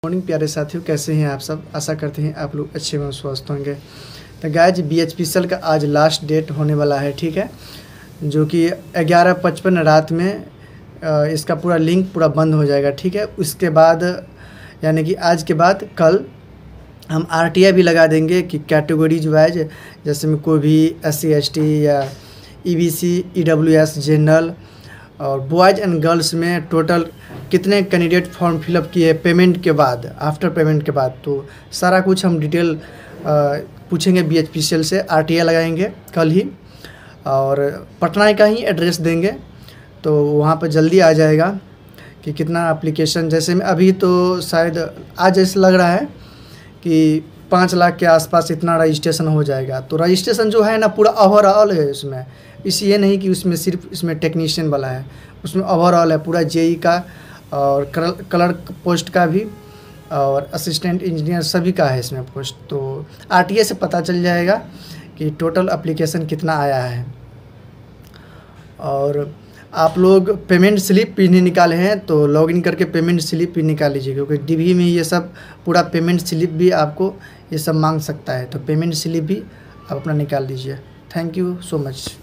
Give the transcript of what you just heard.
Morning प्यारे साथियों, कैसे हैं आप सब। आशा करते हैं आप लोग अच्छे व स्वस्थ होंगे। तो गाइज BHPCL का आज लास्ट डेट होने वाला है, ठीक है, जो कि 11:55 रात में इसका पूरा लिंक पूरा बंद हो जाएगा, ठीक है। उसके बाद यानी कि आज के बाद कल हम RTI भी लगा देंगे कि कैटेगरीज वाइज, जैसे में कोई भी SC ST या EBC EWS जनरल और बॉयज़ एंड गर्ल्स में टोटल कितने कैंडिडेट फॉर्म फिलअप किए पेमेंट के बाद, आफ्टर पेमेंट के बाद, तो सारा कुछ हम डिटेल पूछेंगे BHPCL से। RTI लगाएंगे कल ही और पटना का ही एड्रेस देंगे, तो वहाँ पर जल्दी आ जाएगा कि कितना एप्लीकेशन। जैसे में अभी तो शायद आज ऐसा लग रहा है कि 5 लाख के आसपास इतना रजिस्ट्रेशन हो जाएगा। तो रजिस्ट्रेशन जो है ना पूरा ओवरऑल है उसमें, इस ये नहीं कि उसमें सिर्फ इसमें टेक्नीशियन वाला है, उसमें ओवरऑल है पूरा JE का और क्लर्क पोस्ट का भी और असिस्टेंट इंजीनियर सभी का है इसमें पोस्ट। तो RTI से पता चल जाएगा कि टोटल एप्लीकेशन कितना आया है। और आप लोग पेमेंट स्लिप भी नहीं निकाले हैं तो लॉगिन करके पेमेंट स्लिप भी निकाल लीजिए, क्योंकि DB में ये सब पूरा पेमेंट स्लिप भी आपको ये सब मांग सकता है, तो पेमेंट स्लिप भी आप अपना निकाल लीजिए। Thank you so much.